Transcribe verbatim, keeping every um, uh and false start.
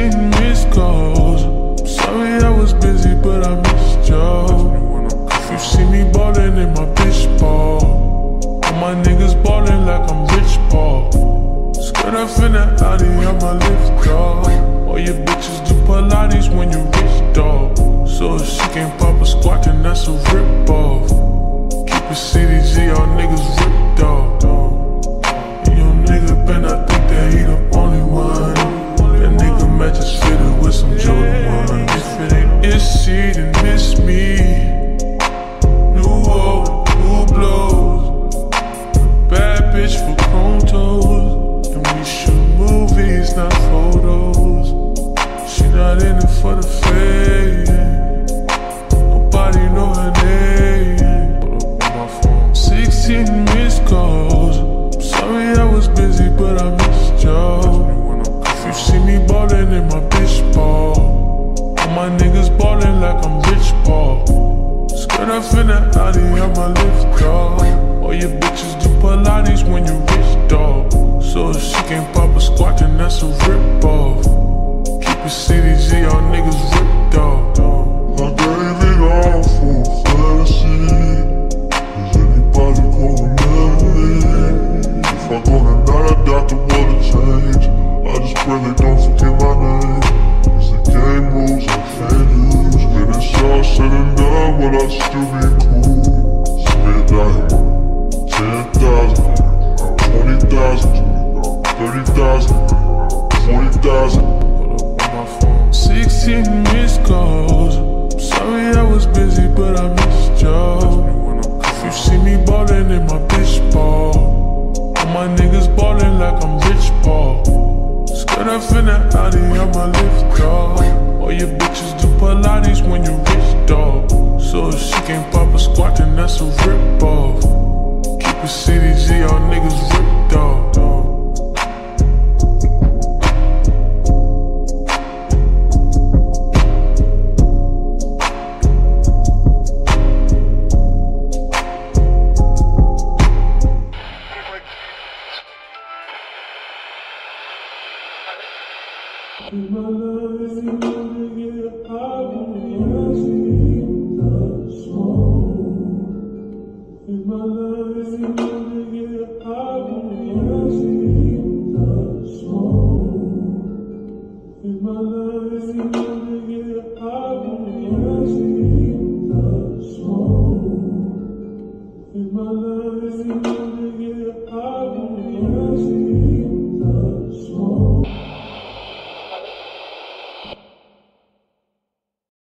sixteen missed calls. Sorry I was busy, but I missed y'all. If you see me ballin' in my bitch ball, all my niggas ballin' like I'm Rich Paul. Skirt off in the Audi, I'ma lift dog. All your bitches do Polaris when you rich dog. So if she can't pop a squat, then that's a rip off. Keep it C D G, all niggas ripped off. Young nigga Ben, I think that he the only one. That nigga matches fitted with some Jordan one. If it ain't issy, then miss me. New old, new blows. Bad bitch for chrome toes. And we shoot movies, not photos. She not in it for the fame. Nobody know her name. Put up on my phone. Sixteen missed calls. Sorry I was busy, but I missed y'all. If you see me ballin' in my bitch ball, all my niggas ballin' like I'm Rich Paul. Skirt off in the Audi, I'ma lift dog. All your bitches do Pilates when you rich dog. So if she can't pop a squat, then that's a rip off. Keep it C D G, all niggas ripped off. I gave it all for fantasy. Is anybody gonna remember me? If I go tonight, I doubt the world will change. I just pray they don't forget my name. It's the game rules I can't lose. When it's all said and done, will I still be cool? Spend like ten thousand, twenty thousand, thirty thousand, forty thousand. Put up on my phone. Sixteen missed calls. Sorry I was busy, but I missed y'all. If you see me ballin' in my bitch ball, all my niggas ballin' like I'm Rich Paul. Skirt off in the Audi, I'ma lift dog. All your bitches do Pilates when you rich dog. So if she can't pop a squat, then that's a rip off. Keep it C D G, all niggas ripped off. In my love, if you wanna get high, wanna ask me the smoke. In my love, if you wanna get high, wanna ask me the smoke. In my love, if you wanna get high, wanna ask me the smoke. In my love, if you wanna get high, wanna ask me.